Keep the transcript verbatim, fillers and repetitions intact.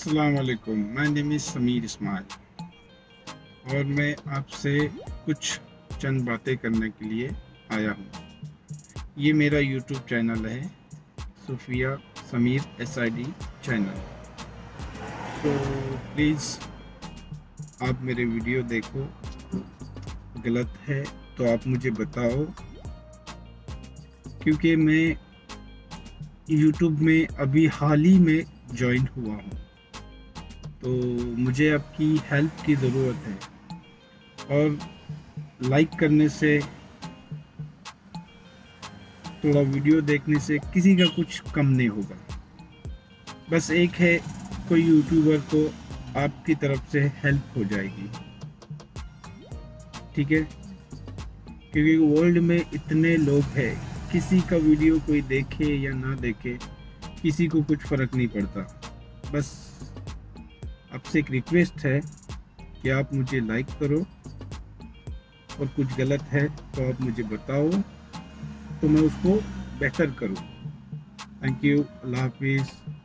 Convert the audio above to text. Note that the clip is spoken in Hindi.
अस्सलाम वालेकुम, my name is Sameer Ismail और मैं आपसे कुछ चंद बातें करने के लिए आया हूँ। ये मेरा यूट्यूब चैनल है, Sufiya Sameer S I D channel. तो प्लीज़ आप मेरे वीडियो देखो, गलत है तो आप मुझे बताओ, क्योंकि मैं यूट्यूब में अभी हाल ही में ज्वाइन हुआ हूँ, तो मुझे आपकी हेल्प की ज़रूरत है। और लाइक करने से, थोड़ा वीडियो देखने से किसी का कुछ कम नहीं होगा। बस एक है, कोई यूट्यूबर को आपकी तरफ से हेल्प हो जाएगी, ठीक है। क्योंकि वर्ल्ड में इतने लोग हैं, किसी का वीडियो कोई देखे या ना देखे किसी को कुछ फ़र्क नहीं पड़ता। बस आपसे एक रिक्वेस्ट है कि आप मुझे लाइक करो, और कुछ गलत है तो आप मुझे बताओ तो मैं उसको बेहतर करूँ। थैंक यू, अल्लाह हाफिज़।